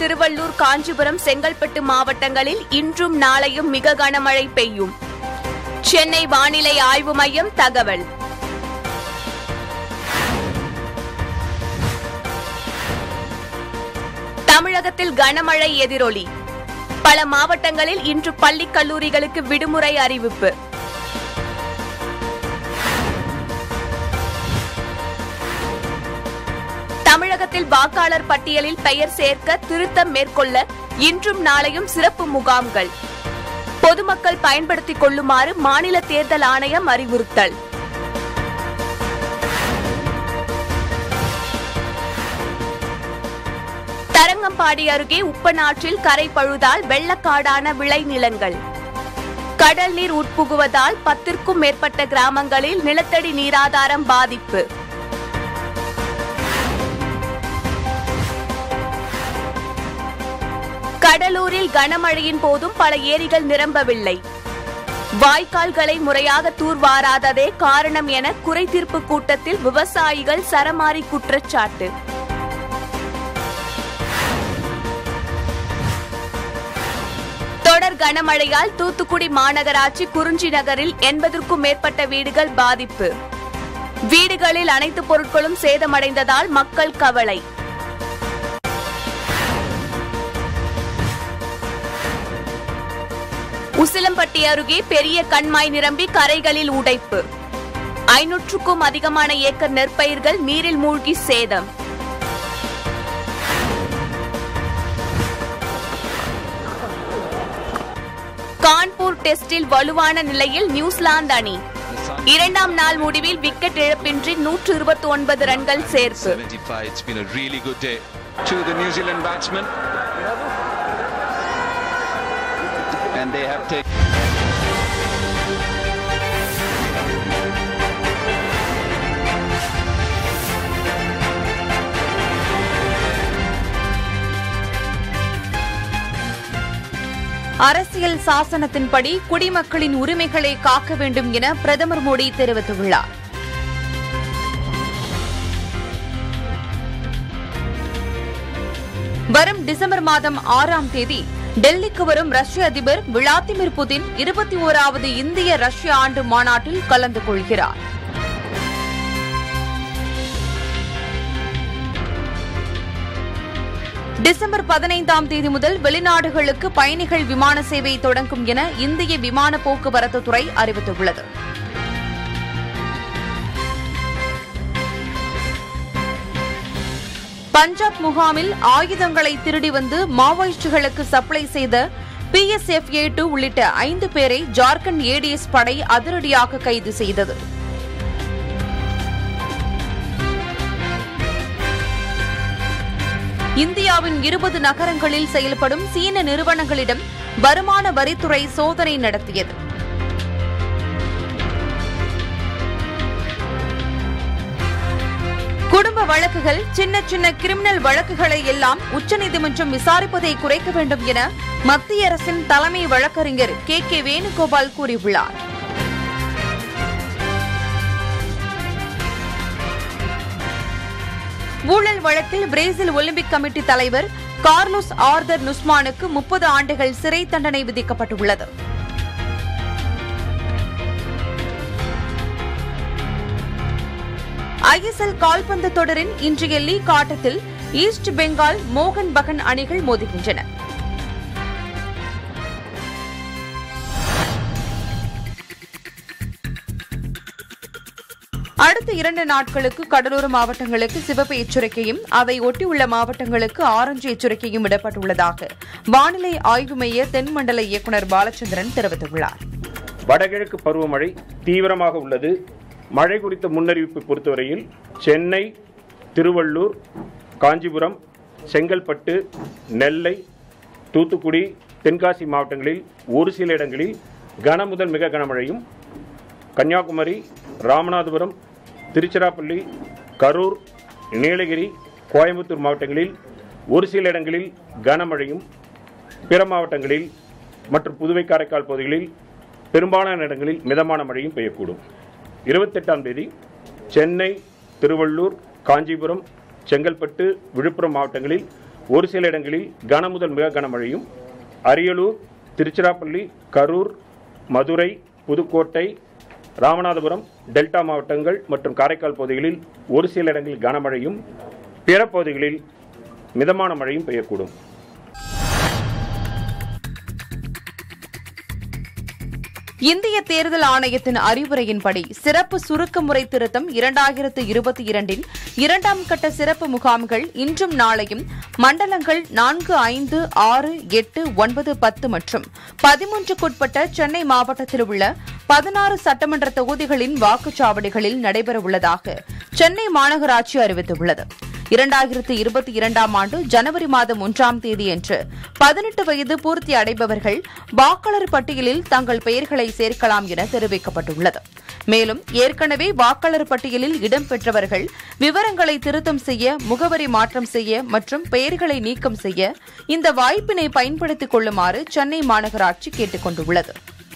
திருவள்ளூர், காஞ்சிபுரம், செங்கல்பட்டு மாவட்டங்களில் இன்றும் நாளையும் மிக கனமழை பெய்யும். சென்னை வானிலை ஆய்வு மையம் தகவல். தமிழகத்தில் கனமழை எதிரொலி. பல மாவட்டங்களில் இன்று பள்ளி கல்லூரிகளுக்கு விடுமுறை அறிவிப்பு. தமிழகத்தில் வாக்காளர் பட்டியலில் பெயர் சேர்க்க திருத்தம் மேற்கொள்ள இன்றும் நாளையும் சிறப்பு முகாம்கள். பொதுமக்கள் பயன்படுத்திக் கொள்ளுமாறு மாநில தேர்தல் ஆணையம் அறிவுறுத்தல். தரங்கம்பாடி அருகே உப்பனாற்றில் கரை பழுதால் வெள்ளக்காடான விளைநிலங்கள். கடல் நீர் உட்புகுவதால் 10க்கும் மேற்பட்ட கிராமங்களில் நிலத்தடி நீராதாரம் பாதிப்பு. கடலூரில் கனமழையின் போதும் பல ஏரிகள் நிரம்பவில்லை. வாய்க்கால்களை முறையாக தூர்வாராததே காரணம் என குறைதீர்ப்பு கூட்டத்தில் விவசாயிகள் சரமாரி குற்றச்சாட்டு. தொடர் கனமழையால் தூத்துக்குடி மாநகராட்சி குறிஞ்சி நகரில் 80க்கும் மேற்பட்ட வீடுகள் பாதிப்பு. வீடுகளில் அனைத்து பொருட்களும் சேதமடைந்ததால் மக்கள் கவலை. உசிலம்பட்டி அருகே பெரிய கண்மாய் நிரம்பி கரைகளில் உடைப்பு. 500க்கும் அதிகமான ஏக்கர் நெற்பயிர்கள் நீரில் மூழ்கி சேதம். கான்பூர் டெஸ்டில் வலுவான நிலையில் நியூசிலாந்து அணி. இரண்டாம் நாள் முடிவில் விக்கெட் இழப்பின்றி 129 ரன்கள் சேர்ப்பு. அரசியல் சாசனத்தின்படி குடிமக்களின் உரிமைகளை காக்க வேண்டும் என பிரதமர் மோடி தெரிவித்துள்ளார். வரும் டிசம்பர் மாதம் 6ஆம் தேதி டெல்லிக்கு வரும் ரஷ்ய அதிபர் விளாடிமிர் புதின் 21வது இந்திய ரஷ்ய ஆண்டு மாநாட்டில் கலந்து கொள்கிறார். டிசம்பர் 15ஆம் தேதி முதல் வெளிநாடுகளுக்கு பயணிகள் விமான சேவை தொடங்கும் என இந்திய விமான போக்குவரத்து துறை அறிவித்துள்ளது. பஞ்சாப் முகாமில் ஆயுதங்களை திருடி வந்து மாவோயிஸ்டுகளுக்கு சப்ளை செய்த PSFA-2 உள்ளிட்ட 5 பேரை ஜார்க்கண்ட் ADS படை அதிரடியாக கைது செய்தது. இந்தியாவின் 20 நகரங்களில் செயல்படும் சீன நிறுவனங்களிடம் வருமான வரித்துறை சோதனை நடத்தியது. குடும்ப வழக்குகள், சின்ன சின்ன கிரிமினல் வழக்குகளை எல்லாம் உச்சநீதிமன்றம் விசாரிப்பதை குறைக்க வேண்டும் என மத்திய அரசின் தலைமை வழக்கறிஞர் KK வேணுகோபால் கூறியுள்ளார். ஊழல் வழக்கில் பிரேசில் ஒலிம்பிக் கமிட்டி தலைவர் கார்லோஸ் ஆர்தர் நுஸ்மானுக்கு 30 ஆண்டுகள் சிறை தண்டனை விதிக்கப்பட்டுள்ளது. ISL கால்பந்து தொடரின் இன்றைய லீக் ஆட்டத்தில் ஈஸ்ட் பெங்கால், மோகன் பகான் அணிகள் மோதுகின்றன. அடுத்த 2 நாட்களுக்கு கடலோர மாவட்டங்களுக்கு சிவப்பு எச்சரிக்கையும் அதை ஒட்டியுள்ள மாவட்டங்களுக்கு ஆரஞ்சு எச்சரிக்கையும் விடப்பட்டுள்ளதாக வானிலை ஆய்வு மைய தென்மண்டல இயக்குநர் பாலச்சந்திரன் தெரிவித்துள்ளார். வடகிழக்கு பருவமழை தீவிரமாக உள்ளது. மழை குறித்த முன்னறிவிப்பை பொறுத்தவரையில் சென்னை, திருவள்ளூர், காஞ்சிபுரம், செங்கல்பட்டு, நெல்லை, தூத்துக்குடி, தென்காசி மாவட்டங்களில் ஒரு சில இடங்களில் கன முதல் மிக கனமழையும், கன்னியாகுமரி, ராமநாதபுரம், திருச்சிராப்பள்ளி, கரூர், நீலகிரி, கோயம்புத்தூர் மாவட்டங்களில் ஒரு சில இடங்களில் கனமழையும், பிற மாவட்டங்களில் மற்றும் புதுவை காரைக்கால் பகுதிகளில் பெரும்பாலான இடங்களில் மிதமான மழையும் பெய்யக்கூடும். 28ஆம் தேதி சென்னை, திருவள்ளூர், காஞ்சிபுரம், செங்கல்பட்டு, விழுப்புரம் மாவட்டங்களில் ஒரு சில இடங்களில் கனமுதல் மிக கனமழையும், அரியலூர், திருச்சிராப்பள்ளி, கரூர், மதுரை, புதுக்கோட்டை, ராமநாதபுரம், டெல்டா மாவட்டங்கள் மற்றும் காரைக்கால் பகுதிகளில் ஒரு சில இடங்களில் கனமழையும், பிற பகுதிகளில் மிதமான மழையும் பெய்யக்கூடும். இந்திய தேர்தல் ஆணையத்தின் அறிவுரையின்படி சிறப்பு சுருக்க முறை திருத்தம் 2022 இரண்டாம் கட்ட சிறப்பு முகாம்கள் இன்றும் நாளையும் மண்டலங்கள் 4, 5, 6, 8, 9, 10 மற்றும் 13க்குட்பட்ட சென்னை மாவட்டத்தில் உள்ள 16 சட்டமன்ற தொகுதிகளின் வாக்குச்சாவடிகளில் நடைபெறவுள்ளதாக சென்னை மாநகராட்சி அறிவித்துள்ளது. 2022ஆம் ஆண்டு ஜனவரி மாதம் 1ஆம் தேதியன்று 18 வயது பூர்த்தி அடைபவர்கள் வாக்காளர் பட்டியலில் தங்கள் பெயர்களை சேர்க்கலாம் என தெரிவிக்கப்பட்டுள்ளது. மேலும் ஏற்கனவே வாக்காளர் பட்டியலில் இடம்பெற்றவர்கள் விவரங்களை திருத்தம் செய்ய, முகவரி மாற்றம் செய்ய மற்றும் பெயர்களை நீக்கம் செய்ய இந்த வாய்ப்பினை பயன்படுத்திக் கொள்ளுமாறு சென்னை மாநகராட்சி கேட்டுக் கொண்டுள்ளது.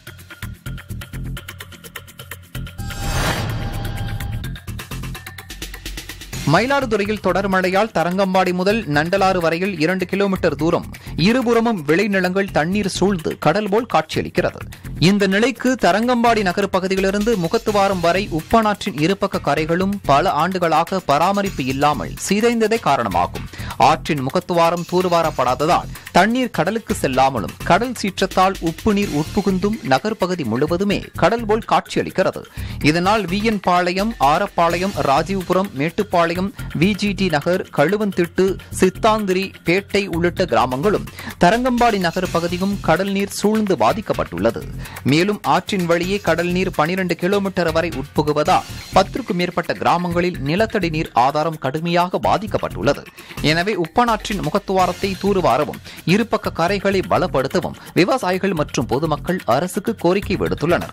மயிலாடுதுறையில் தொடர் மழையால் தரங்கம்பாடி முதல் நண்டலாறு வரையில் 2 கிலோமீட்டர் தூரம் இருபுறமும் விளைநிலங்கள் தண்ணீர் சூழ்ந்து கடல் போல் காட்சியளிக்கிறது. இந்த நிலைக்கு தரங்கம்பாடி நகர் பகுதியிலிருந்து முகத்துவாரம் வரை உப்பனாற்றின் இருபக்க கரைகளும் பல ஆண்டுகளாக பராமரிப்பு இல்லாமல் சிதைந்ததே காரணமாகும். ஆற்றின் முகத்துவாரம் தூர்வாரப்படாததால் தண்ணீர் கடலுக்கு செல்லாமலும் கடல் சீற்றத்தால் உப்பு நீர் உட்புகுந்தும் நகர்பகுதி முழுவதுமே கடல் போல் காட்சியளிக்கிறது. இதனால் விஎன் பாளையம், ஆரப்பாளையம், ராஜீவ்புரம், மேட்டுப்பாளையம், விஜிடி நகர், கழுவந்திட்டு, சித்தாந்திரி, பேட்டை உள்ளிட்ட கிராமங்களும் தரங்கம்பாடி நகர் பகுதியும் கடல் நீர் சூழ்ந்து பாதிக்கப்பட்டுள்ளது. மேலும் ஆற்றின் வழியே கடல் நீர் 12 கிலோமீட்டர் வரை உட்புகுவதால் 10க்கும் மேற்பட்ட கிராமங்களில் நிலத்தடி நீர் ஆதாரம் கடுமையாக பாதிக்கப்பட்டுள்ளது. எனவே உப்பனாற்றின் முகத்துவாரத்தை தூர்வாரவும் இருபக்க கரைகளை பலப்படுத்தவும் விவசாயிகள் மற்றும் பொதுமக்கள் அரசுக்கு கோரிக்கை விடுத்துள்ளனர்.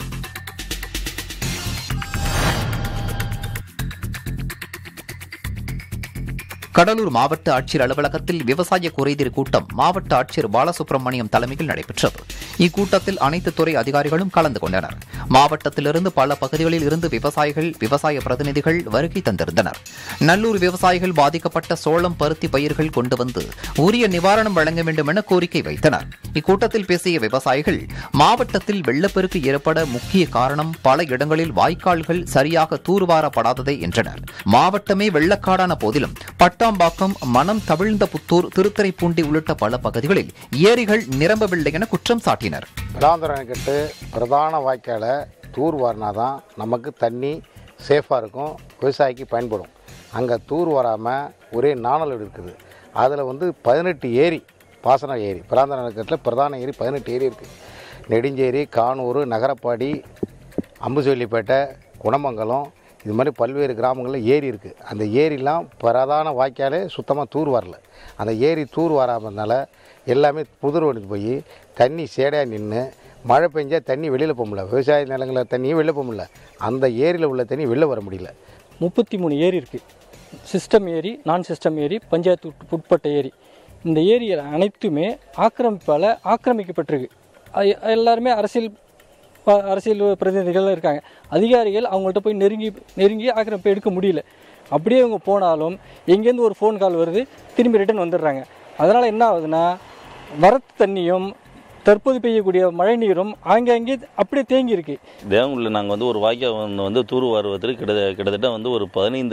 கடலூர் மாவட்ட ஆட்சியர் அலுவலகத்தில் விவசாய குறைதீர் கூட்டம் மாவட்ட ஆட்சியர் பாலசுப்ரமணியம் தலைமையில் நடைபெற்றது. இக்கூட்டத்தில் அனைத்து துறை அதிகாரிகளும் கலந்து கொண்டனர். மாவட்டத்திலிருந்து பல பகுதிகளில் இருந்து விவசாயிகள், விவசாய பிரதிநிதிகள் வருகை தந்திருந்தனர். நல்லூர் விவசாயிகள் பாதிக்கப்பட்ட சோளம், பருத்தி பயிர்கள் கொண்டு வந்து உரிய நிவாரணம் வழங்க வேண்டும் என கோரிக்கை வைத்தனர். இக்கூட்டத்தில் பேசிய விவசாயிகள், மாவட்டத்தில் வெள்ளப்பெருக்கு ஏற்பட முக்கிய காரணம் பல இடங்களில் வாய்க்கால்கள் சரியாக தூர்வாரப்படாததே என்றனர். மாவட்டமே வெள்ளக்காடான போதிலும் பட்டாம்பாக்கம், மனம் தவிழ்ந்த புத்தூர், திருத்துறைப்பூண்டி உள்ளிட்ட பல பகுதிகளில் ஏரிகள் நிரம்பவில்லை என குற்றம் சாட்டினர். பிராந்தரணைக்கட்டு பிரதான வாய்க்காலை தூர்வாரினாதான் நமக்கு தண்ணி சேஃபாக இருக்கும், விவசாயிக்கு பயன்படும். அங்கே தூர் வராமல் ஒரே நாணல் இருக்குது. அதில் 18 ஏரி, பாசன ஏரி, பிராந்தரணைக்கட்டில் பிரதான ஏரி 18 ஏரி இருக்குது. நெடுஞ்சேரி, கானூர், நகரப்பாடி, அம்புசொல்லிப்பேட்டை, குணமங்கலம், இது மாதிரி பல்வேறு கிராமங்களில் ஏரி இருக்குது. அந்த ஏரிலாம் பிரதான வாய்க்காலே சுத்தமாக தூர் வரல. அந்த ஏரி தூர் வராமதுனால எல்லாமே புதர் ஒடிஞ்சு போய் தண்ணி சேடையாக நின்று மழை பெஞ்சால் தண்ணி வெளியில் போக முடியல. விவசாய நிலங்களில் தண்ணியும் வெளில போக முடியல. அந்த ஏரியில் உள்ள தண்ணி வெளில வர முடியல. 33 ஏரி இருக்குது. சிஸ்டம் ஏரி, நான் சிஸ்டம் ஏரி, பஞ்சாயத்து உட்பட்ட ஏரி. இந்த ஏரி அனைத்துமே ஆக்கிரமிப்பால் ஆக்கிரமிக்கப்பட்டிருக்கு. எல்லாருமே அரசியல் பிரதிநிதிகள் இருக்காங்க. அதிகாரிகள் அவங்கள்ட்ட போய் நெருங்கி ஆக்கிரமிப்பு எடுக்க முடியல. அப்படியே அவங்க போனாலும் எங்கேருந்து ஒரு ஃபோன் கால் வருது, திரும்பி ரிட்டர்ன் வந்துடுறாங்க. அதனால் என்ன ஆகுதுன்னா, வரத்து தண்ணியும் தற்போது பெய்யக்கூடிய மழை நீரும் ஆங்காங்கே அப்படியே தேங்கி இருக்கு. தேவங்குடியில் நாங்கள் ஒரு வாய்க்கால் தூர் வருவதற்கு கிட்டத்தட்ட ஒரு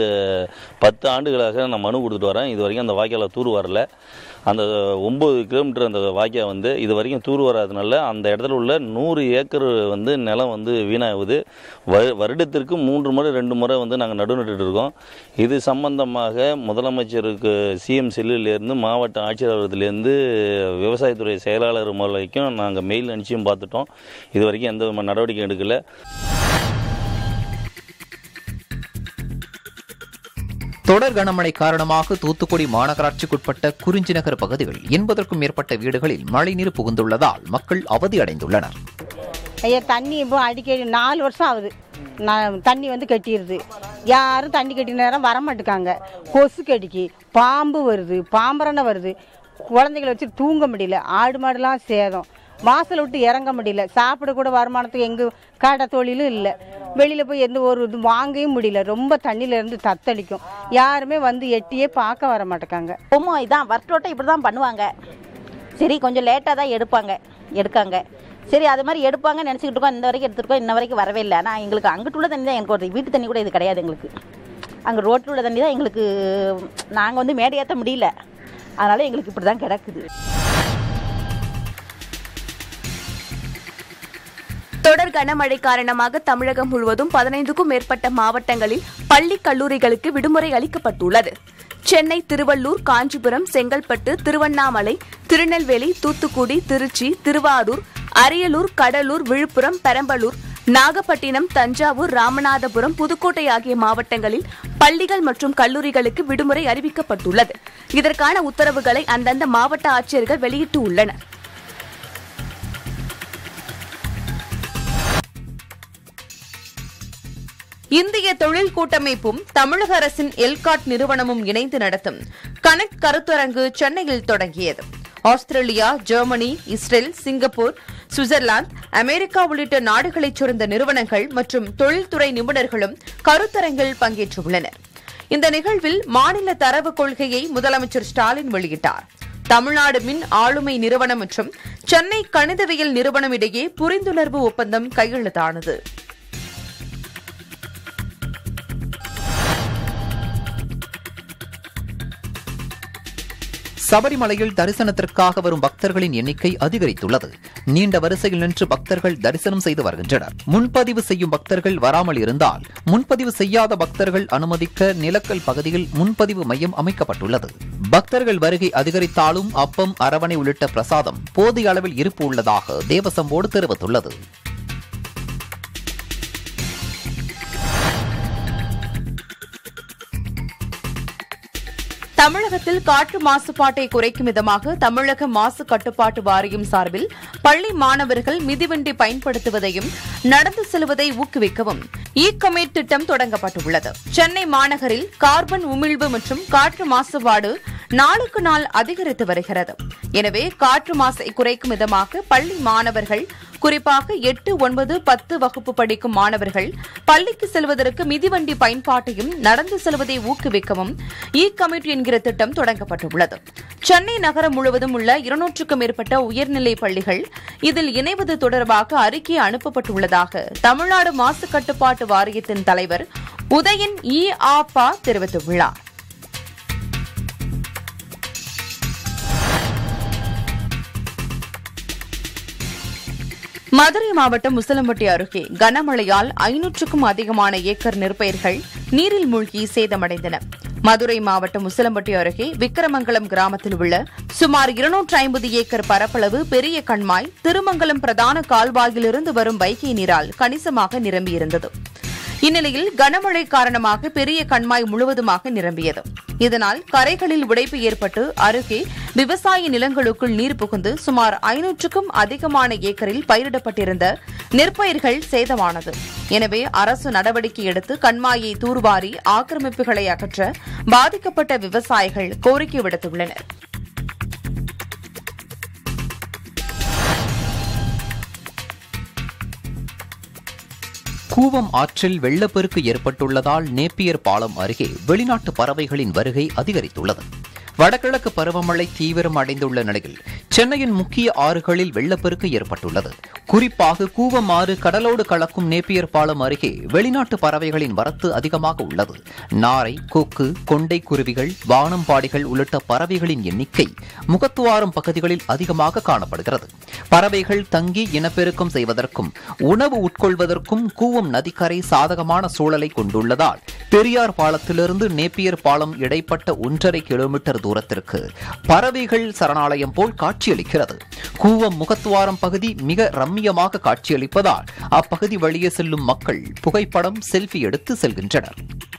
10 ஆண்டுகளாக நான் மனு கொடுத்துட்டு வரேன். இது வரைக்கும் அந்த வாய்க்காலை தூர் வரல. அந்த 9 கிலோமீட்டர் அந்த வாய்க்கால் இது வரைக்கும் தூர் வராதனால அந்த இடத்துல உள்ள 100 ஏக்கர் நிலம் வீணாகுது. வருடத்திற்கு 3 முறை 2 முறை நாங்கள் நடுநட்டு இருக்கோம். இது சம்பந்தமாக முதலமைச்சருக்கு சிஎம் செல்லிலேருந்து, மாவட்ட ஆட்சியர் அலுவலகத்திலேருந்து, விவசாயத்துறை செயலாளர் வரைக்கும் நாங்கள் மெயில் அனுப்பிச்சும் பார்த்துட்டோம். இது வரைக்கும் எந்த விதமான நடவடிக்கை எடுக்கல. தொடர் கனமழை காரணமாக தூத்துக்குடி மாநகராட்சிக்குட்பட்ட குறிஞ்சி நகர் பகுதிகள் 80க்கும் மேற்பட்ட வீடுகளில் மழைநீர் புகுந்துள்ளதால் மக்கள் அவதி அடைந்துள்ளனர். ஐயா, தண்ணி இப்போ அடிக்கடி 4 வருஷம் ஆகுது. தண்ணி கட்டிடுது. யாரும் தண்ணி கட்டின நேரம் வரமாட்டுக்காங்க. கொசு கடிக்கு, பாம்பு வருது, பாம்பரனை வருது. குழந்தைகளை வச்சு தூங்க முடியல. ஆடு மாடுலாம் சேதம். வாசலை விட்டு இறங்க முடியல. சாப்பிட கூட வருமானத்துக்கு எங்கள் கடை தொழிலும் இல்லை. வெளியில் போய் எந்த ஒரு இது வாங்கவும் முடியல. ரொம்ப தண்ணியிலேருந்து தத்தளிக்கும். யாருமே வந்து எட்டியே பார்க்க வர மாட்டேக்காங்க. இதான் வர்த்தோட்டம் இப்படி தான் பண்ணுவாங்க. சரி, கொஞ்சம் லேட்டாக தான் எடுக்காங்க. சரி, அது மாதிரி எடுப்பாங்கன்னு நினச்சிக்கிட்டு இருக்கோம். இந்த வரைக்கும் எடுத்துருக்கோம், இன்ன வரைக்கும் வரவே இல்லை. ஆனால் எங்களுக்கு அங்கிட்டு உள்ள தண்ணி தான் எனக்கு வருது. வீட்டு தண்ணி கூட இது கிடையாது எங்களுக்கு. அங்கே ரோட்டில் உள்ள தண்ணி தான் எங்களுக்கு. நாங்கள் வந்து மேடை ஏற்ற முடியல, அதனால் எங்களுக்கு இப்படி தான் கிடக்குது. தொடர் கனமழை காரணமாக தமிழகம் முழுவதும் 15க்கும் மேற்பட்ட மாவட்டங்களில் பள்ளி கல்லூரிகளுக்கு விடுமுறை அளிக்கப்பட்டுள்ளது. சென்னை, திருவள்ளூர், காஞ்சிபுரம், செங்கல்பட்டு, திருவண்ணாமலை, திருநெல்வேலி, தூத்துக்குடி, திருச்சி, திருவாரூர், அரியலூர், கடலூர், விழுப்புரம், பெரம்பலூர், நாகப்பட்டினம், தஞ்சாவூர், ராமநாதபுரம், புதுக்கோட்டை ஆகிய மாவட்டங்களில் பள்ளிகள் மற்றும் கல்லூரிகளுக்கு விடுமுறை அறிவிக்கப்பட்டுள்ளது. இதற்கான உத்தரவுகளை அந்தந்த மாவட்ட ஆட்சியர்கள் வெளியிட்டுள்ளனர். இந்திய தொழில் கூட்டமைப்பும் தமிழக அரசின் எல்காட் நிறுவனமும் இணைந்து நடத்தும் கனெக்ட் கருத்தரங்கு சென்னையில் தொடங்கியது. Australia, Germany, Israel, Singapore, Switzerland, America உள்ளிட்ட நாடுகளைச் சேர்ந்த நிறுவனங்கள் மற்றும் தொழில்துறை நிபுணர்களும் கருத்தரங்கில் பங்கேற்றுள்ளனர். இந்த நிகழ்வில் மாநில தரவு கொள்கையை முதலமைச்சர் ஸ்டாலின் வெளியிட்டார். தமிழ்நாடு மின் ஆளுமை நிறுவனம் மற்றும் சென்னை கணிதவியல் நிறுவனம் இடையே புரிந்துணர்வு ஒப்பந்தம் கையெழுத்தானது. சபரிமலையில் தரிசனத்திற்காக வரும் பக்தர்களின் எண்ணிக்கை அதிகரித்துள்ளது. நீண்ட வரிசையில் நின்று பக்தர்கள் தரிசனம் செய்து வருகின்றனர். முன்பதிவு செய்யும் பக்தர்கள் வராமல் இருந்தால் முன்பதிவு செய்யாத பக்தர்கள் அனுமதிக்க நிலக்கல் பகுதியில் முன்பதிவு மையம் அமைக்கப்பட்டுள்ளது. பக்தர்கள் வருகை அதிகரித்தாலும் அப்பம், அரவணை உள்ளிட்ட பிரசாதம் போதிய அளவில் இருப்பு உள்ளதாக தேவசம் போர்டு தெரிவித்துள்ளது. தமிழகத்தில் காற்று மாசுபாட்டை குறைக்கும் விதமாக தமிழக மாசு கட்டுப்பாட்டு வாரியம் சார்பில் பள்ளி மாணவர்கள் மிதிவண்டி பயன்படுத்துவதையும் நடந்து செல்வதை ஊக்குவிக்கவும் இ-கமேட் திட்டம் தொடங்கப்பட்டுள்ளது. சென்னை மாநகரில் கார்பன் உமிழ்வு மற்றும் காற்று மாசுபாடு நாளுக்கு நாள் அதிகரித்து வருகிறது. எனவே காற்று மாசை குறைக்கும் விதமாக பள்ளி மாணவர்கள், குறிப்பாக 8, 9, 10 வகுப்பு படிக்கும் மாணவர்கள் பள்ளிக்கு செல்வதற்கு மிதிவண்டி பயன்பாட்டையும் நடந்து செல்வதை ஊக்குவிக்கவும் இ-கமிட் என்கிற திட்டம் தொடங்கப்பட்டுள்ளது. சென்னை நகரம் முழுவதும் உள்ள 200க்கும் மேற்பட்ட உயர்நிலை பள்ளிகள் இதில் இணைவது தொடர்பாக அறிக்கை அனுப்பப்பட்டுள்ளதாக தமிழ்நாடு மாசு கட்டுப்பாட்டு வாரியத்தின் தலைவர் உதயன் இ.ஆ.பா தெரிவித்துள்ளார். மதுரை மாவட்டம் உசிலம்பட்டி அருகே கனமழையால் 500க்கும் அதிகமான ஏக்கர் நெற்பயிர்கள் நீரில் மூழ்கி சேதமடைந்தன. மதுரை மாவட்டம் உசிலம்பட்டி அருகே விக்கிரமங்கலம் கிராமத்தில் உள்ள சுமார் 250 ஏக்கர் பரப்பளவு பெரிய கண்மாய் திருமங்கலம் பிரதான கால்வாயிலிருந்து வரும் வைகை நீரால் கணிசமாக நிரம்பியிருந்தது. இந்நிலையில் கனமழை காரணமாக பெரிய கண்மாய் முழுவதுமாக நிரம்பியது. இதனால் கரைகளில் உடைப்பு ஏற்பட்டு அருகே விவசாய நிலங்களுக்குள் நீர் புகுந்து சுமார் 500க்கும் அதிகமான ஏக்கரில் பயிரிடப்பட்டிருந்த நெற்பயிர்கள் சேதமானது. எனவே அரசு நடவடிக்கை எடுத்து கண்மாயை தூர்வாரி ஆக்கிரமிப்புகளை அகற்ற பாதிக்கப்பட்ட விவசாயிகள் கோரிக்கை விடுத்துள்ளனர். கூவம் ஆற்றில் வெள்ளப்பெருக்கு ஏற்பட்டுள்ளதால் நேப்பியர் பாலம் அருகே வெளிநாட்டு பறவைகளின் வருகை அதிகரித்துள்ளது. வடகிழக்கு பருவமழை தீவிரம் அடைந்துள்ள நிலையில் சென்னையின் முக்கிய ஆறுகளில் வெள்ளப்பெருக்கு ஏற்பட்டுள்ளது. குறிப்பாக கூவம் ஆறு கடலோடு கலக்கும் நேப்பியர் பாலம் அருகே வெளிநாட்டு பறவைகளின் வரத்து அதிகமாக உள்ளது. நாரை, கொக்கு, கொண்டை குருவிகள், வானம்பாடிகள் உள்ளிட்ட பறவைகளின் எண்ணிக்கை முகத்துவாரம் பகுதிகளில் அதிகமாக காணப்படுகிறது. பறவைகள் தங்கி இனப்பெருக்கம் செய்வதற்கும் உணவு உட்கொள்வதற்கும் கூவம் நதிக்கரை சாதகமான சூழலை கொண்டுள்ளதால் பெரியார் பாலத்திலிருந்து நேப்பியர் பாலம் இடைப்பட்ட 1.5 கிலோமீட்டர் தூரத்திற்கு பறவைகள் சரணாலயம் போல் காட்சியளிக்கிறது. கூவம் முகத்துவாரம் பகுதி மிக ரம்மியமாக காட்சியளிப்பதால் அப்பகுதி வழியே செல்லும் மக்கள் புகைப்படம், செல்ஃபி எடுத்து செல்கின்றனர்.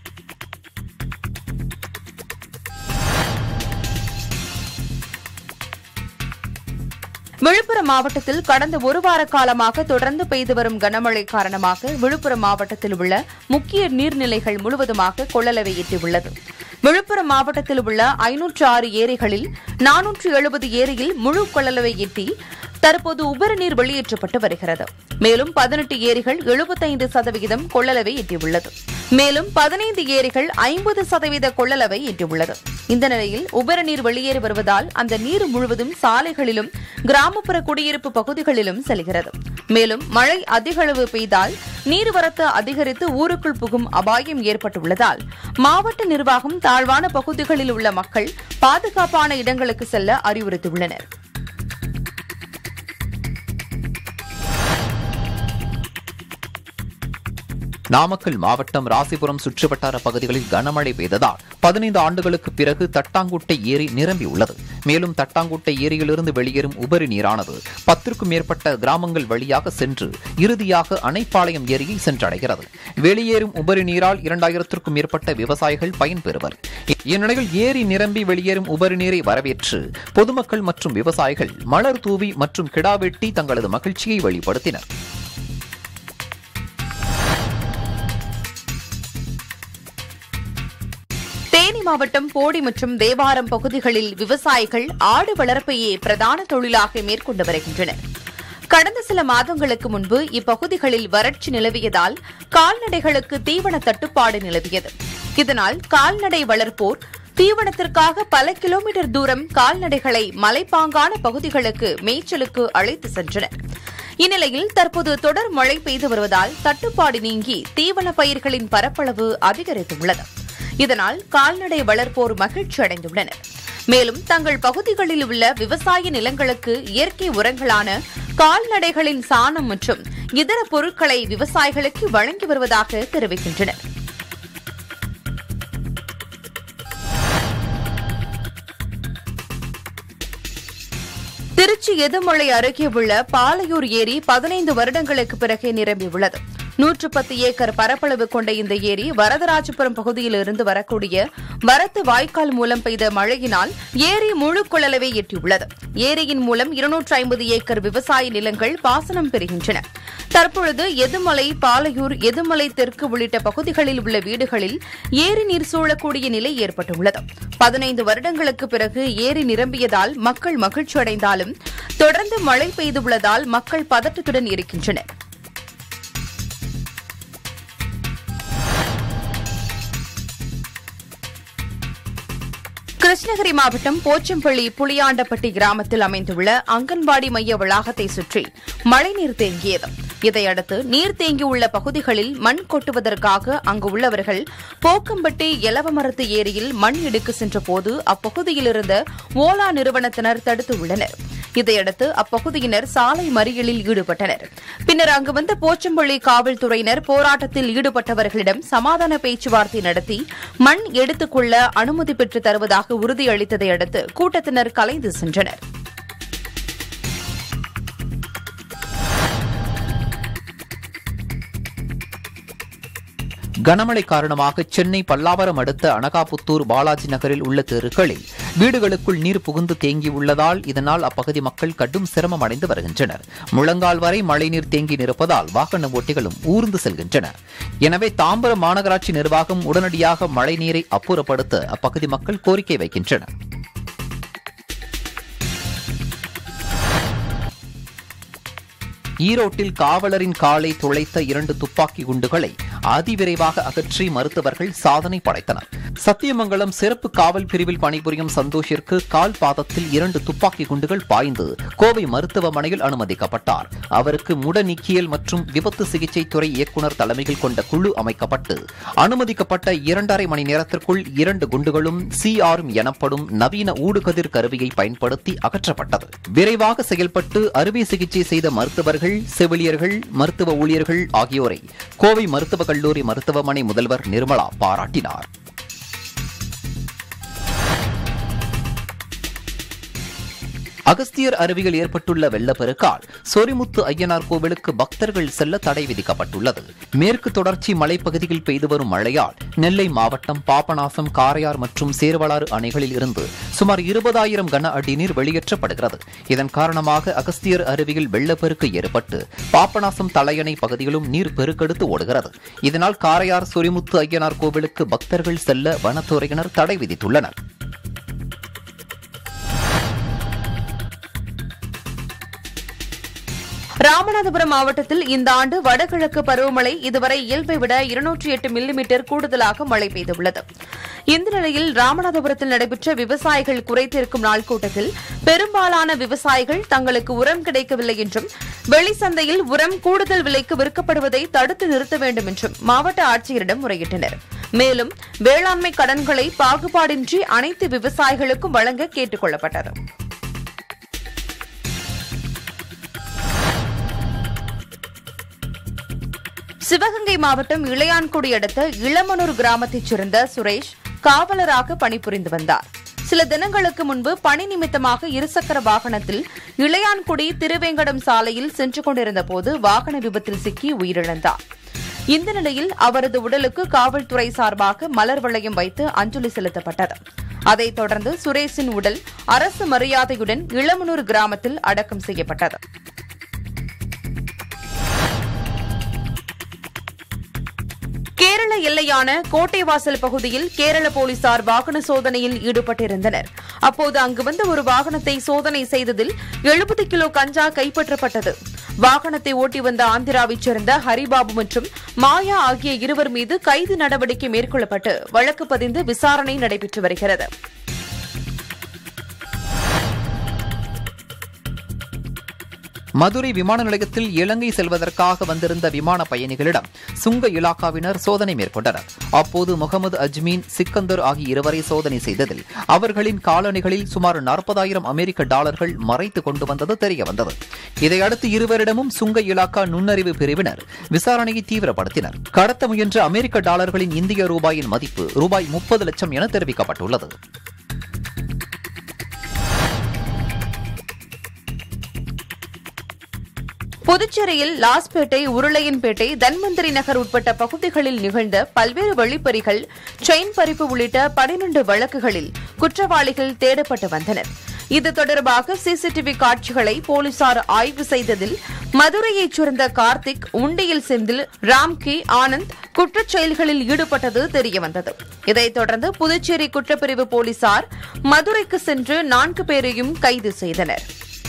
விழுப்புரம் மாவட்டத்தில் கடந்த ஒரு வார காலமாக தொடர்ந்து பெய்து வரும் கனமழை காரணமாக விழுப்புரம் மாவட்டத்தில் உள்ள முக்கிய நீர்நிலைகள் முழுவதுமாக கொள்ளளவை எட்டியுள்ளது. விழுப்புரம் மாவட்டத்தில் உள்ள 506 ஏரிகளில் 470 ஏரியில் முழு கொள்ளளவை எட்டி தற்போது உபரிநீர் வெளியேற்றப்பட்டு வருகிறது. மேலும் 18 ஏரிகள் 75% கொள்ளளவை எட்டியுள்ளது. மேலும் 15 ஏரிகள் 50% கொள்ளளவை எட்டியுள்ளது. இந்த நிலையில் உபரிநீர் வெளியேறி வருவதால் அந்த நீர் முழுவதும் சாலைகளிலும் கிராமப்புற குடியிருப்பு பகுதிகளிலும் செல்கிறது. மேலும் மழை அதிக அளவு பெய்தால் நீர்வரத்து அதிகரித்து ஊருக்குள் புகும் அபாயம் ஏற்பட்டுள்ளதால் மாவட்ட நிர்வாகம் தாழ்வான பகுதிகளில் உள்ள மக்கள் பாதுகாப்பான இடங்களுக்கு செல்ல அறிவுறுத்தியுள்ளனர். நாமக்கல் மாவட்டம் ராசிபுரம் சுற்றுவட்டார பகுதிகளில் கனமழை பெய்ததால் 15 ஆண்டுகளுக்கு பிறகு தட்டாங்குட்டை ஏரி நிரம்பியுள்ளது. மேலும் தட்டாங்குட்டை ஏரியிலிருந்து வெளியேறும் உபரி நீரானது 10க்கும் மேற்பட்ட கிராமங்கள் வழியாக சென்று இறுதியாக அணைப்பாளையம் ஏரியை சென்றடைகிறது. வெளியேறும் உபரி நீரால் 2000க்கும் மேற்பட்ட விவசாயிகள் பயன்பெறுவர். இந்நிலையில் ஏரி நிரம்பி வெளியேறும் உபரி நீரை வரவேற்று பொதுமக்கள் மற்றும் விவசாயிகள் மலர் தூவி மற்றும் கிடா வெட்டி தங்களது மகிழ்ச்சியை வெளிப்படுத்தினர். தேனி மாவட்டம் போடி மற்றும் தேவாரம் பகுதிகளில் விவசாயிகள் ஆடு வளர்ப்பையே பிரதான தொழிலாக மேற்கொண்டு வருகின்றனர். கடந்த சில மாதங்களுக்கு முன்பு இப்பகுதிகளில் வறட்சி நிலவியதால் கால்நடைகளுக்கு தீவன தட்டுப்பாடு நிலவியது. இதனால் கால்நடை வளர்ப்போர் தீவனத்திற்காக பல கிலோமீட்டர் தூரம் கால்நடைகளை மலைப்பாங்கான பகுதிகளுக்கு மேய்ச்சலுக்கு அழைத்து சென்றனர். இந்நிலையில் தற்போது தொடர் மழை பெய்து வருவதால் தட்டுப்பாடு நீங்கி தீவன பயிர்களின் பரப்பளவு அதிகரித்துள்ளது. இதனால் கால்நடை வளர்ப்போர் மகிழ்ச்சி அடைந்துள்ளனர். மேலும் தங்கள் பகுதிகளில் உள்ள விவசாய நிலங்களுக்கு இயற்கை உரங்களான கால்நடைகளின் சாணம் மற்றும் இதர பொருட்களை விவசாயிகளுக்கு வழங்கி வருவதாக தெரிவிக்கின்றனர். திருச்சி எதுமலை அருகே உள்ள பாலையூர் ஏரி 15 வருடங்களுக்கு பிறகு நிரம்பியுள்ளது. 110 ஏக்கர் பரப்பளவு கொண்ட இந்த ஏரி வரதராஜபுரம் பகுதியில் இருந்து வரக்கூடிய வரத்து வாய்க்கால் மூலம் பெய்த மழையினால் ஏரி முழு கொள்ளளவை எட்டியுள்ளது. ஏரியின் மூலம் 250 ஏக்கர் விவசாய நிலங்கள் பாசனம் பெறுகின்றன. தற்பொழுது எதுமலை, பாலையூர், எதுமலை தெற்கு உள்ளிட்ட பகுதிகளில் உள்ள வீடுகளில் ஏரி நீர் சூழக்கூடிய நிலை ஏற்பட்டுள்ளது. 15 வருடங்களுக்கு பிறகு ஏரி நிரம்பியதால் மக்கள் மகிழ்ச்சி அடைந்தாலும் தொடர்ந்து மழை பெய்துள்ளதால் மக்கள் பதட்டத்துடன் இருக்கின்றனர். கிருஷ்ணகிரி மாவட்டம் போச்சம்பள்ளி புளியாண்டப்பட்டி கிராமத்தில் அமைந்துள்ள அங்கன்வாடி மைய வளாகத்தை சுற்றி மழைநீர் தேங்கியது. இதையடுத்து நீர் தேங்கியுள்ள பகுதிகளில் மண் கொட்டுவதற்காக அங்கு உள்ளவர்கள் போக்கம்பட்டி எலவமரத்து ஏரியில் மண் எடுக்க சென்றபோது அப்பகுதியில் இருந்த ஓலா நிறுவனத்தினர் தடுத்து உள்ளனர். இதையடுத்து அப்பகுதியினர் சாலை மறியலில் ஈடுபட்டனர். பின்னர் அங்கு வந்த போச்சம்பள்ளி காவல்துறையினர் போராட்டத்தில் ஈடுபட்டவர்களிடம் சமாதான பேச்சுவார்த்தை நடத்தி மண் எடுத்துக் கொள்ள அனுமதி பெற்று தருவதாக உறுதியளித்ததை அடுத்து கூட்டத்தினர் கலைந்து சென்றனர். கனமழை காரணமாக சென்னை பல்லாவரம் அடுத்த அனகாபுத்தூர் பாலாஜி நகரில் உள்ள தெருக்களில் வீடுகளுக்குள் நீர் புகுந்து தேங்கியுள்ளதால் இதனால் அப்பகுதி மக்கள் கடும் சிரமம் அடைந்து வருகின்றனர். முழங்கால் வரை மழைநீர் தேங்கி நிற்பதால் வாகன ஓட்டிகளும் ஊர்ந்து செல்கின்றனர். எனவே தாம்பரம் மாநகராட்சி நிர்வாகம் உடனடியாக மழைநீரை அப்புறப்படுத்த அப்பகுதி மக்கள் கோரிக்கை வைக்கின்றனர். ஈரோட்டில் காவலரின் காலை துளைத்த 2 துப்பாக்கி குண்டுகளை அதிவிரைவாக அகற்றி மருத்துவர்கள் சாதனை படைத்தனர். சத்தியமங்கலம் சிறப்பு காவல் பிரிவில் பணிபுரியும் சந்தோஷிற்கு கால் பாதத்தில் 2 துப்பாக்கி குண்டுகள் பாய்ந்து கோவை மருத்துவமனையில் அனுமதிக்கப்பட்டார். அவருக்கு முடநீக்கியல் மற்றும் விபத்து சிகிச்சை துறை இயக்குநர் தலைமையில் கொண்ட குழு அமைக்கப்பட்டு அனுமதிக்கப்பட்ட 2.5 மணி நேரத்திற்குள் 2 குண்டுகளும் சிஆர்எம் எனப்படும் நவீன ஊடுகதிர் கருவியை பயன்படுத்தி அகற்றப்பட்டது. விரைவாக செயல்பட்டு அறுவை சிகிச்சை செய்த மருத்துவர்கள், செவிலியர்கள், மருத்துவ ஊழியர்கள் ஆகியோரை கோவை மருத்துவக் கல்லூரி மருத்துவமனை முதல்வர் நிர்மலா பாராட்டினார். அகஸ்தியர் அருவியில் ஏற்பட்டுள்ள வெள்ளப்பெருக்கால் சொரிமுத்து ஐயனார் கோவிலுக்கு பக்தர்கள் செல்ல தடை விதிக்கப்பட்டுள்ளது. மேற்கு தொடர்ச்சி மலைப்பகுதியில் பெய்து வரும் மழையால் நெல்லை மாவட்டம் பாபநாசம், காரையார் மற்றும் சேர்வலாறு அணைகளில் இருந்து சுமார் 20,000 கன அடி நீர் வெளியேற்றப்படுகிறது. இதன் காரணமாக அகஸ்தியர் அருவியில் வெள்ளப்பெருக்கு ஏற்பட்டு பாபநாசம் தலையணை பகுதியிலும் நீர் பெருக்கெடுத்து ஓடுகிறது. இதனால் காரையார் சொரிமுத்து ஐயனார் கோவிலுக்கு பக்தர்கள் செல்ல வனத்துறையினர் தடை விதித்துள்ளனர். ராமநாதபுரம் மாவட்டத்தில் இந்த ஆண்டு வடகிழக்கு பருவமழை இதுவரை இயல்பை விட 208 மில்லிமீட்டர் கூடுதலாக மழை பெய்துள்ளது. இந்த நிலையில் ராமநாதபுரத்தில் நடைபெற்ற விவசாயிகள் குறைதீர்க்கும் நாள் கூட்டத்தில் பெரும்பாலான விவசாயிகள் தங்களுக்கு உரம் கிடைக்கவில்லை என்றும் வெளிச்சந்தையில் உரம் கூடுதல் விலைக்கு விற்கப்படுவதை தடுத்து நிறுத்த வேண்டும் என்றும் மாவட்ட ஆட்சியரிடம் முறையிட்டனர். மேலும் வேளாண்மை கடன்களை பாகுபாடின்றி அனைத்து விவசாயிகளுக்கும் வழங்க கேட்டுக் கொள்ளப்பட்டது. சிவகங்கை மாவட்டம் இளையான்குடி அடுத்த இளமனூர் கிராமத்தைச் சேர்ந்த சுரேஷ் காவலராக பணிபுரிந்து வந்தார். சில தினங்களுக்கு முன்பு பணி நிமித்தமாக இருசக்கர வாகனத்தில் இளையான்குடி திருவேங்கடம் சாலையில் சென்று கொண்டிருந்தபோது வாகன விபத்தில் சிக்கி உயிரிழந்தார். இந்த நிலையில் அவரது உடலுக்கு காவல்துறை சார்பாக மலர் வளையம் வைத்து அஞ்சலி செலுத்தப்பட்டது. அதைத் தொடர்ந்து சுரேஷின் உடல் அரசு மரியாதையுடன் இளமனூர் கிராமத்தில் அடக்கம் செய்யப்பட்டது. கேரள எல்லையான கோட்டைவாசல் பகுதியில் கேரள போலீசார் வாகன சோதனையில் ஈடுபட்டிருந்தனர். அப்போது அங்கு வந்த ஒரு வாகனத்தை சோதனை செய்ததில் 70 கிலோ கஞ்சா கைப்பற்றப்பட்டது. வாகனத்தை ஓட்டி வந்த ஆந்திராவைச் சேர்ந்த ஹரிபாபு மற்றும் மாயா ஆகிய இருவர் மீது கைது நடவடிக்கை மேற்கொள்ளப்பட்டு வழக்கு பதிந்து விசாரணை நடைபெற்று வருகிறது. மதுரை விமான நிலையத்தில் இலங்கை செல்வதற்காக வந்திருந்த விமான பயணிகளிடம் சுங்க இலாக்காவினர் சோதனை மேற்கொண்டனர். அப்போது முகமது அஜ்மீன், சிக்கந்தர் ஆகிய இருவரை சோதனை செய்ததில் அவர்களின் காலணிகளில் சுமார் 40,000 அமெரிக்க டாலர்கள் மறைத்து கொண்டு வந்தது தெரியவந்தது. இதையடுத்து இருவரிடமும் சுங்க இலாக்கா நுண்ணறிவு பிரிவினர் விசாரணையை தீவிரப்படுத்தினர். கடத்த முயன்ற அமெரிக்க டாலர்களின் இந்திய ரூபாயின் மதிப்பு ரூபாய் 30 லட்சம் என தெரிவிக்கப்பட்டுள்ளது. புதுச்சேரியில் லாஸ்பேட்டை, உருளையன்பேட்டை, தன்வந்திரி நகர் உட்பட்ட பகுதிகளில் நிகழ்ந்த பல்வேறு வழிப்பறிகள், செயின் பறிப்பு உள்ளிட்ட 12 வழக்குகளில் குற்றவாளிகள் தேடப்பட்டு வந்தனர். இது தொடர்பாக சிசிடிவி காட்சிகளை போலீசார் ஆய்வு செய்ததில் மதுரையைச் சேர்ந்த கார்த்திக், உண்டியல் செந்தில், ராம்கி, ஆனந்த் குற்றச் செயல்களில் ஈடுபட்டது தெரியவந்தது. இதைத் தொடர்ந்து புதுச்சேரி குற்றப்பிரிவு போலீசார் மதுரைக்கு சென்று 4 பேரையும் கைது செய்தனர்.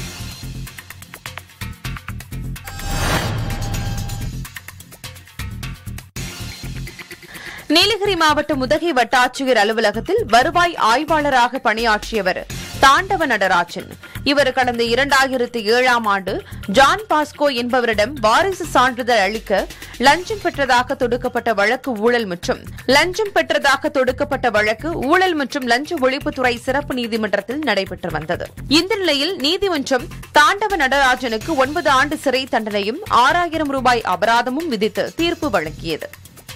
நீலகிரி மாவட்டம் உதகை வட்டாட்சியர் அலுவலகத்தில் வருவாய் ஆய்வாளராக பணியாற்றியவர் தாண்டவ நடராஜன். இவர் கடந்த 2007ஆம் ஆண்டு ஜான் பாஸ்கோ என்பவரிடம் வாரிசு சான்றிதழ் அளிக்க லஞ்சம் பெற்றதாக தொடுக்கப்பட்ட வழக்கு ஊழல் மற்றும் லஞ்ச ஒழிப்புத்துறை சிறப்பு நீதிமன்றத்தில் நடைபெற்று வந்தது. இந்த நிலையில் நீதிமன்றம் தாண்டவ நடராஜனுக்கு 9 ஆண்டு சிறை தண்டனையும் 6,000 ரூபாய் அபராதமும் விதித்து தீர்ப்பு வழங்கியது.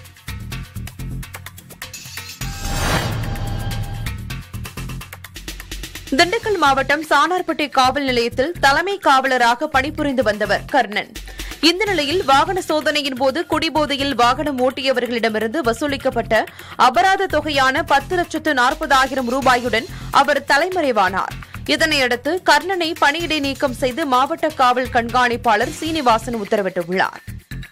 திண்டுக்கல் மாவட்டம் சானார்பட்டி காவல் நிலையத்தில் தலைமை காவலராக பணிபுரிந்து வந்தவர் கர்ணன். இந்த நிலையில் வாகன சோதனையின் போது குடிபோதையில் வாகனம் ஓட்டியவர்களிடமிருந்து வசூலிக்கப்பட்ட அபராத தொகையான 10,40,000 ரூபாயுடன் அவர் தலைமறைவானார். இதனையடுத்து கர்ணனை பணியிடை நீக்கம் செய்து மாவட்ட காவல் கண்காணிப்பாளர் சீனிவாசன் உத்தரவிட்டுள்ளார்.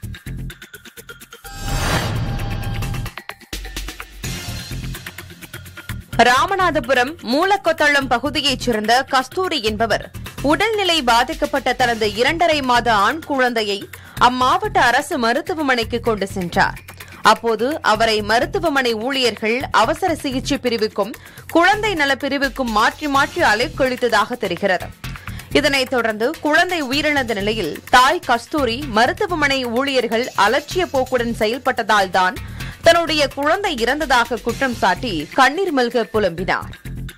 ராமநாதபுரம் மூலக்கொத்தளம் பகுதியைச் சேர்ந்த கஸ்தூரி என்பவர் உடல்நிலை பாதிக்கப்பட்ட தனது 2.5 மாத ஆண் குழந்தையை அம்மாவட்ட அரசு மருத்துவமனைக்கு கொண்டு சென்றார். அப்போது அவரை மருத்துவமனை ஊழியர்கள் அவசர சிகிச்சை பிரிவுக்கும் குழந்தை நலப்பிரிவுக்கும் மாற்றி மாற்றி அலைக்கழித்ததாக தெரிகிறது. இதனைத் தொடர்ந்து குழந்தை உயிரிழந்த நிலையில் தாய் கஸ்தூரி மருத்துவமனை ஊழியர்கள் அலட்சிய போக்குடன் செயல்பட்டதால் தான் தன்னுடைய குழந்தை இறந்ததாக குற்றம் சாட்டி கண்ணீர் மல்க புலம்பினார்.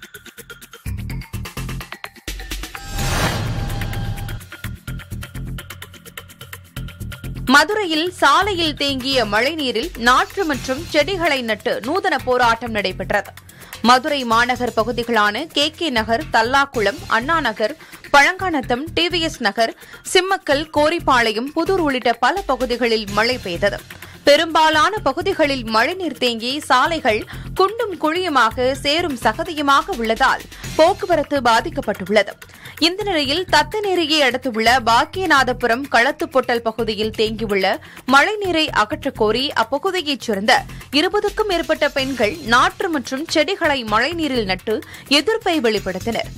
மதுரையில் சாலையில் தேங்கிய மழைநீரில் நாற்று மற்றும் செடிகளை நட்டு நூதன போராட்டம் நடைபெற்றது. மதுரை மாநகர் பகுதிகளான KK நகர், தல்லாக்குளம், அண்ணா நகர், பழங்கானத்தம், டிவிஎஸ் நகர், சிம்மக்கல், கோரிப்பாளையம், புதூர் உள்ளிட்ட பல பகுதிகளில் மழை பெய்தது. பெரும்பாலான பகுதிகளில் மழைநீர் தேங்கி சாலைகள் குண்டும் குழியுமாக சேரும் சகதியுமாக உள்ளதால் போக்குவரத்து பாதிக்கப்பட்டுள்ளது. இந்த நிலையில் தத்தநேரியை அடுத்துள்ள பாக்கியநாதபுரம் களத்துப்பொட்டல் பகுதியில் தேங்கியுள்ள மழைநீரை அகற்றக் கோரி அப்பகுதியைச் சேர்ந்த 20க்கும் மேற்பட்ட பெண்கள் நாற்று மற்றும் செடிகளை மழைநீரில் நட்டு எதிர்ப்பை வெளிப்படுத்தினர்.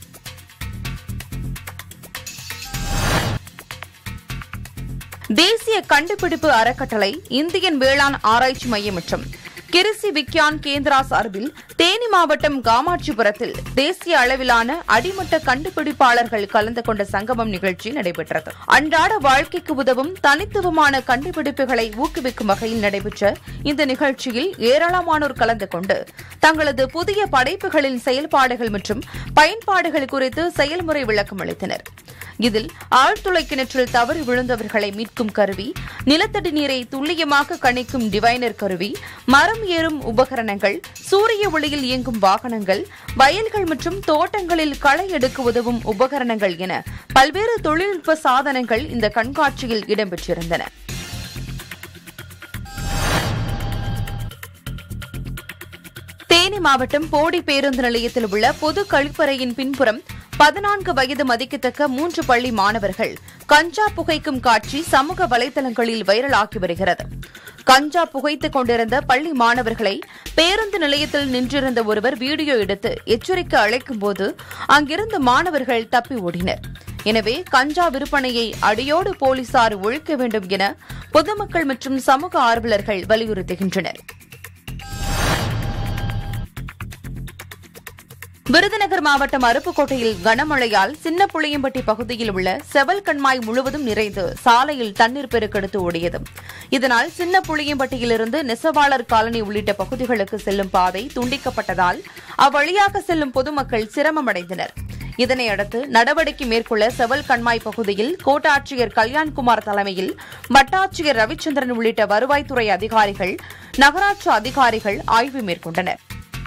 தேசிய கண்டுபிடிப்பு அறக்கட்டளை, இந்தியன் வேளாண் ஆராய்ச்சி மையம் மற்றும் கிருஷி விக்யான் கேந்திரா சார்பில் தேனி மாவட்டம் காமாட்சிபுரத்தில் தேசிய அளவிலான அடிமட்ட கண்டுபிடிப்பாளர்கள் கலந்து கொண்ட சங்கமம் நிகழ்ச்சி நடைபெற்றது. அன்றாட வாழ்க்கைக்கு உதவும் தனித்துவமான கண்டுபிடிப்புகளை ஊக்குவிக்கும் வகையில் நடைபெற்ற இந்த நிகழ்ச்சியில் ஏராளமானோர் கலந்து கொண்டு தங்களது புதிய படைப்புகளின் செயல்பாடுகள் மற்றும் பயன்பாடுகள் குறித்து செயல்முறை விளக்கம் அளித்தனர். இதில் ஆழ்துளை கிணற்றில் தவறி விழுந்தவர்களை மீட்கும் கருவி, நிலத்தடி நீரை துல்லியமாக கணிக்கும் டிவைனர் கருவி, மரம் ஏறும் உபகரணங்கள், சூரிய ஒளியில் இயங்கும் வாகனங்கள், வயல்கள் மற்றும் தோட்டங்களில் களை எடுக்க உதவும் உபகரணங்கள் என பல்வேறு தொழில்நுட்ப சாதனங்கள் இந்த கண்காட்சியில் இடம்பெற்றிருந்தன. தேனி மாவட்டம் போடி பேருந்து நிலையத்தில் உள்ள பொது கழிப்பறையின் பின்புறம் 14 வயது மதிக்கத்தக்க 3 பள்ளி மாணவர்கள் கஞ்சா புகைக்கும் காட்சி சமூக வலைதளங்களில் வைரலாகி வருகிறது. கஞ்சா புகைத்துக் கொண்டிருந்த பள்ளி மாணவர்களை பேருந்து நிலையத்தில் நின்றிருந்த ஒருவர் வீடியோ எடுத்து எச்சரிக்க அழைக்கும்போது அங்கிருந்த மாணவர்கள் தப்பி ஓடினர். எனவே கஞ்சா விற்பனையை அடியோடு போலீசார் ஒழிக்க வேண்டும் என பொதுமக்கள் மற்றும் சமூக ஆர்வலர்கள் வலியுறுத்துகின்றனர். விருதுநகர் மாவட்டம் அருப்புக்கோட்டையில் கனமழையால் சின்ன புளியம்பட்டி பகுதியில் உள்ள செவல் கண்மாய் முழுவதும் நிறைந்து சாலையில் தண்ணீர் பெருக்கெடுத்து ஓடியது. இதனால் சின்ன புளியம்பட்டியிலிருந்து நெசவாளர் காலனி உள்ளிட்ட பகுதிகளுக்கு செல்லும் பாதை துண்டிக்கப்பட்டதால் அவ்வழியாக செல்லும் பொதுமக்கள் சிரமமடைந்தனர். இதனையடுத்து நடவடிக்கை மேற்கொள்ள செவல் கண்மாய் பகுதியில் கோட்டாட்சியர் கல்யாண்குமார் தலைமையில் வட்டாட்சியர் ரவிச்சந்திரன் உள்ளிட்ட வருவாய்த்துறை அதிகாரிகள், நகராட்சி அதிகாரிகள் ஆய்வு மேற்கொண்டனர்.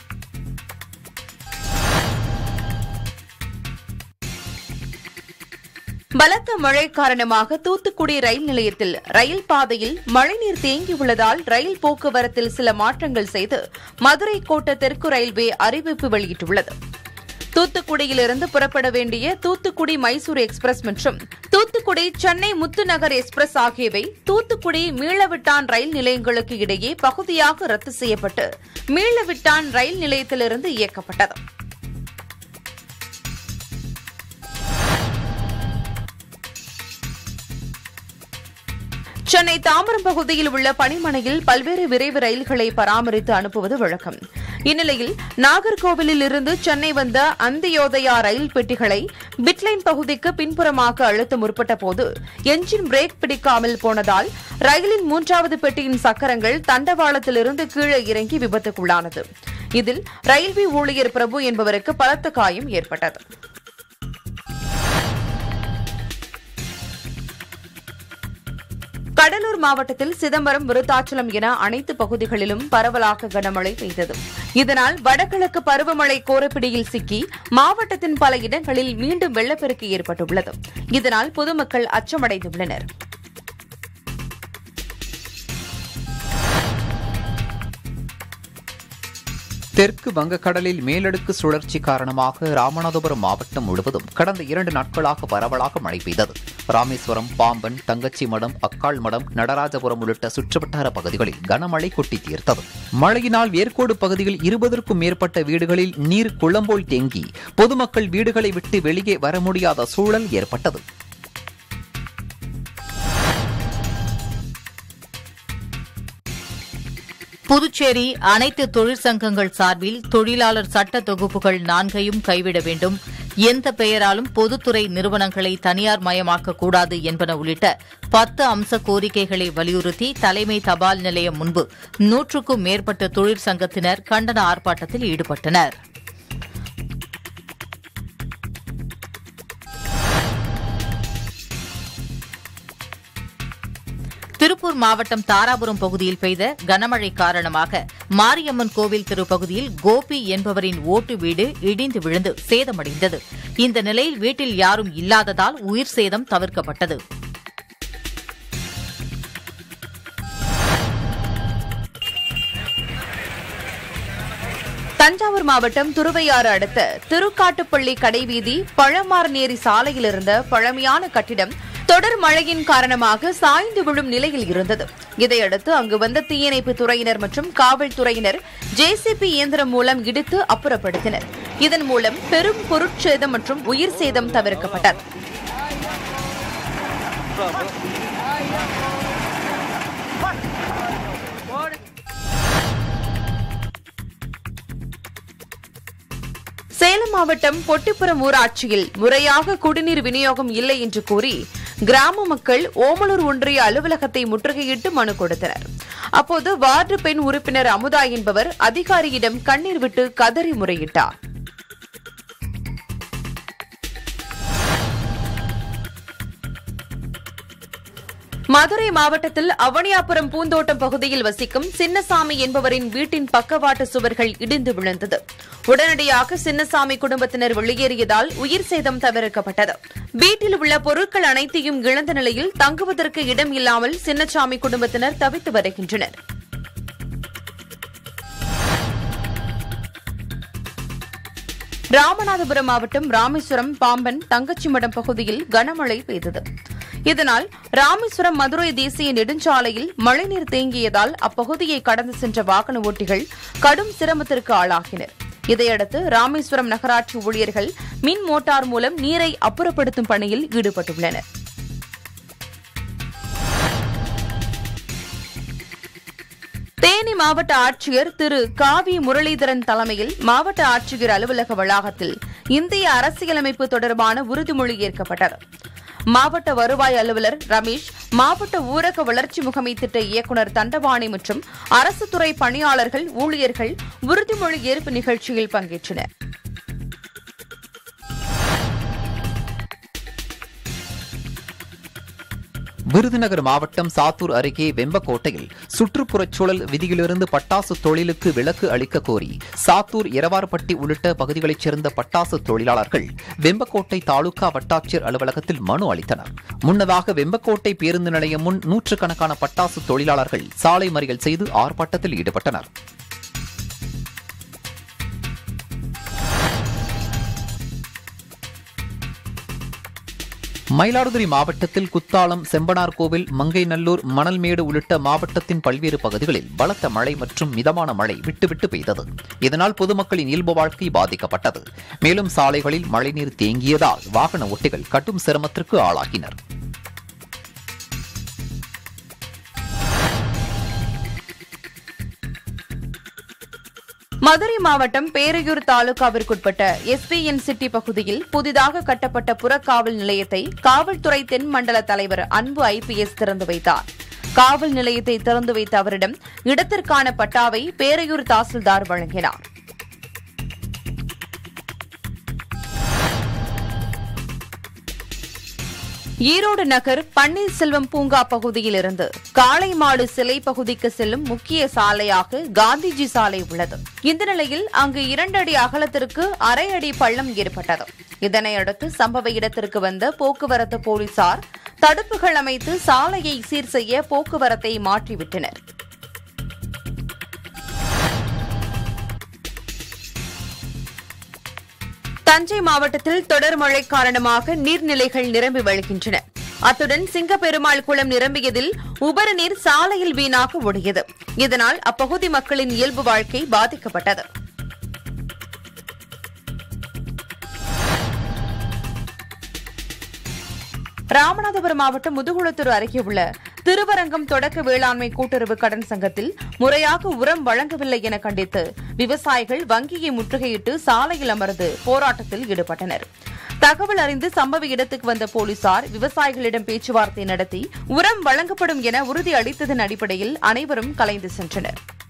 பலத்த மழை காரணமாக தூத்துக்குடி ரயில் நிலையத்தில் ரயில் பாதையில் மழைநீர் தேங்கியுள்ளதால் ரயில் போக்குவரத்தில் சில மாற்றங்கள் செய்து மதுரை கோட்ட தெற்கு ரயில்வே அறிவிப்பு வெளியிட்டுள்ளது. தூத்துக்குடியிலிருந்து புறப்பட வேண்டிய தூத்துக்குடி மைசூர் எக்ஸ்பிரஸ் மற்றும் தூத்துக்குடி சென்னை முத்துநகர் எக்ஸ்பிரஸ் ஆகியவை தூத்துக்குடி மீளவிட்டான் ரயில் நிலையங்களுக்கு இடையே பகுதியாக ரத்து செய்யப்பட்டு மீளவிட்டான் ரயில் நிலையத்திலிருந்து இயக்கப்பட்டது. சென்னை தாம்பரம் பகுதியில் உள்ள பணிமனையில் பல்வேறு விரைவு ரயில்களை பராமரித்து அனுப்புவது வழக்கம். இந்நிலையில் நாகர்கோவிலில் இருந்து சென்னை வந்த அந்தியோதயா ரயில் பெட்டிகளை பிட்லைன் பகுதிக்கு பின்புறமாக அழுத்த முற்பட்ட போது என்ஜின் பிரேக் பிடிக்காமல் போனதால் ரயிலின் 3வது பெட்டியின் சக்கரங்கள் தண்டவாளத்திலிருந்து கீழே இறங்கி விபத்துக்குள்ளானது. இதில் ரயில்வே ஊழியர் பிரபு என்பவருக்கு பலத்த காயம் ஏற்பட்டது. கடலூர் மாவட்டத்தில் சிதம்பரம், விருத்தாச்சலம் என அனைத்து பகுதிகளிலும் பரவலாக கனமழை பெய்தது. இதனால் வடகிழக்கு பருவமழை கோரப்பிடியில் சிக்கி மாவட்டத்தின் பல இடங்களில் மீண்டும் வெள்ளப்பெருக்கு ஏற்பட்டுள்ளது. இதனால் பொதுமக்கள் அச்சமடைந்துள்ளனர். தெற்கு வங்கக்கடலில் மேலடுக்கு சுழற்சி காரணமாக ராமநாதபுரம் மாவட்டம் முழுவதும் கடந்த 2 நாட்களாக பரவலாக மழை பெய்தது. ராமேஸ்வரம், பாம்பன், தங்கச்சிமடம், அக்காள்மடம், நடராஜபுரம் உள்ளிட்ட சுற்றுவட்டார பகுதிகளில் கனமழை கொட்டி தீர்த்தது. மழையினால் வேர்க்கோடு பகுதியில் 20க்கும் மேற்பட்ட வீடுகளில் நீர் குளம்போல் தேங்கி பொதுமக்கள் வீடுகளை விட்டு வெளியே வர முடியாத சூழல் ஏற்பட்டது. புதுச்சேரி அனைத்து தொழிற்சங்கங்கள் சார்பில் தொழிலாளர் சட்ட தொகுப்புகள் 4ஐயும் கைவிட வேண்டும், எந்த பெயராலும் பொதுத்துறை நிறுவனங்களை தனியார் மயமாக்கக்கூடாது என்பன உள்ளிட்ட 10 அம்ச கோரிக்கைகளை வலியுறுத்தி தலைமை தபால் நிலையம் முன்பு 100க்கும் மேற்பட்ட தொழிற்சங்கத்தினர் கண்டன ஆர்ப்பாட்டத்தில் ஈடுபட்டனர். திருப்பூர் மாவட்டம் தாராபுரம் பகுதியில் பெய்த கனமழை காரணமாக மாரியம்மன் கோவில் திருப்பகுதியில் கோபி என்பவரின் ஓட்டு வீடு இடிந்து விழுந்து சேதமடைந்தது. இந்த நிலையில் வீட்டில் யாரும் இல்லாததால் உயிர் சேதம் தவிர்க்கப்பட்டது. தஞ்சாவூர் மாவட்டம் துருவையாறு அடுத்த திருக்காட்டுப்பள்ளி கடைவீதி பழமார்நேரி சாலையில் இருந்த பழமையான கட்டிடம் தொடர் மழையின் காரணமாக சாய்ந்து விழும் நிலையில் இருந்தது. இதையடுத்து அங்கு வந்த தீயணைப்பு துறையினர் மற்றும் காவல்துறையினர் ஜேசிபி இயந்திரம் மூலம் இடித்து அப்புறப்படுத்தினர். இதன் மூலம் பெரும் பொருட்சேதம் மற்றும் உயிர் சேதம் தவிர்க்கப்பட்டது. சேலம் மாவட்டம் பொட்டிப்புறம் ஊராட்சியில் முறையாக குடிநீர் விநியோகம் இல்லை என்று கூறி கிராம மக்கள் ஓமலூர் ஒன்றிய அலுவலகத்தை முற்றுகையிட்டு மனு கொடுத்தனர். அப்போது வார்டு பெண் உறுப்பினர் அமுதா என்பவர் அதிகாரியிடம் கண்ணீர் விட்டு கதறி முறையிட்டார். மதுரை மாவட்டத்தில் அவனியாபுரம் பூந்தோட்டம் பகுதியில் வசிக்கும் சின்னசாமி என்பவரின் வீட்டின் பக்கவாட்டு சுவர்கள் இடிந்து விழுந்தது. உடனடியாக சின்னசாமி குடும்பத்தினர் வெளியேறியதால் உயிர் சேதம் தவிர்க்கப்பட்டது. வீட்டில் உள்ள பொருட்கள் அனைத்தையும் இழந்த நிலையில் தங்குவதற்கு இடம் இல்லாமல் சின்னசாமி குடும்பத்தினர் தவித்து வருகின்றனர். ராமநாதபுரம் மாவட்டம் ராமேஸ்வரம் பாம்பன் தங்கச்சிமடம் பகுதியில் கனமழை பெய்தது. இதனால் ராமேஸ்வரம் மதுரை தேசிய நெடுஞ்சாலையில் மழைநீர் தேங்கியதால் அப்பகுதியை கடந்து சென்ற வாகன ஓட்டிகள் கடும் சிரமத்திற்கு ஆளாகினர். இதையடுத்து ராமேஸ்வரம் நகராட்சி ஊழியர்கள் மின் மோட்டார் மூலம் நீரை அப்புறப்படுத்தும் பணியில் ஈடுபட்டுள்ளனர். தேனி மாவட்ட ஆட்சியர் திரு காவி முரளிதரன் தலைமையில் மாவட்ட ஆட்சியர் அலுவலக வளாகத்தில் இந்திய அரசியலமைப்பு தொடர்பான உறுதிமொழி ஏற்கப்பட்டது. மாவட்ட வருவாய் அலுவலர் ரமேஷ், மாவட்ட ஊரக வளர்ச்சி முகமை திட்ட இயக்குநர் தண்டபாணி மற்றும் அரசு துறை பணியாளர்கள், ஊழியர்கள் உறுதிமொழி ஏற்பு நிகழ்ச்சியில் பங்கேற்றனர். விருதுநகர் மாவட்டம் சாத்தூர் அருகே வெம்பக்கோட்டையில் சுற்றுப்புறச் சூழல் விதியிலிருந்து பட்டாசு தொழிலுக்கு விலக்கு அளிக்க கோரி சாத்தூர் இரவார்பட்டி உள்ளிட்ட பகுதிகளைச் சேர்ந்த பட்டாசு தொழிலாளர்கள் வெம்பக்கோட்டை தாலுகா வட்டாட்சியர் அலுவலகத்தில் மனு அளித்தனர். முன்னதாக வெம்பக்கோட்டை பேருந்து நிலையம் முன் நூற்றுக்கணக்கான பட்டாசு தொழிலாளர்கள் சாலை மறியல் செய்து ஆர்ப்பாட்டத்தில் ஈடுபட்டனர். மயிலாடுதுறை மாவட்டத்தில் குத்தாலம், செம்பனார் கோவில், மங்கைநல்லூர், மணல்மேடு உள்ளிட்ட மாவட்டத்தின் பல்வேறு பகுதிகளில் பலத்த மழை மற்றும் மிதமான மழை விட்டுவிட்டு பெய்தது. இதனால் பொதுமக்களின் இயல்பு வாழ்க்கை பாதிக்கப்பட்டது. மேலும் சாலைகளில் மழைநீர் தேங்கியதால் வாகன ஓட்டிகள் கடும் சிரமத்திற்கு ஆளாகினர். மதுரை மாவட்டம் பேரையூர் தாலுகாவிற்குட்பட்ட SPN சிட்டி பகுதியில் புதிதாக கட்டப்பட்ட புறக்காவல் நிலையத்தை காவல்துறை தென் மண்டல தலைவர் அன்பு IPS திறந்து வைத்தார். காவல் நிலையத்தை திறந்து வைத்த அவரிடம் இடத்திற்கான பட்டாவை பேரையூர் தாசில்தார் வழங்கினார். ஈரோடு நகர் பன்னீர்செல்வம் பூங்கா பகுதியில் இருந்து காளைமாடு சிலை பகுதிக்கு செல்லும் முக்கிய சாலையாக காந்திஜி சாலை உள்ளது. இந்த நிலையில் அங்கு 2 அடி அகலத்திற்கு அரை அடி பள்ளம் ஏற்பட்டது. இதனையடுத்து சம்பவ இடத்திற்கு வந்த போக்குவரத்து போலீசார் தடுப்புகள் அமைத்து சாலையை சீர் செய்ய போக்குவரத்தை மாற்றிவிட்டனர். தஞ்சை மாவட்டத்தில் தொடர் மழை காரணமாக நீர்நிலைகள் நிரம்பி வழிகின்றன. அத்துடன் சிங்கப்பெருமாள் குளம் நிரம்பியதில் உபரி நீர் சாலையில் வீணாக ஓடியது. இதனால் அப்பகுதி மக்களின் இயல்பு வாழ்க்கை பாதிக்கப்பட்டது. ராமநாதபுரம் மாவட்டம் முதுகுளத்தூர் அருகே உள்ள திருவரங்கம் தொடக்க வேளாண்மை கூட்டுறவு கடன் சங்கத்தில் முறையாக உரம் வழங்கவில்லை என கண்டித்து விவசாயிகள் வங்கியை முற்றுகையிட்டு சாலையில் அமர்ந்து போராட்டத்தில் ஈடுபட்டனர். தகவல் அறிந்து சம்பவ இடத்துக்கு வந்த போலீசார் விவசாயிகளிடம் பேச்சுவார்த்தை நடத்தி உரம் வழங்கப்படும் என உறுதி அளித்ததன் அடிப்படையில் அனைவரும் கலைந்து சென்றனர்.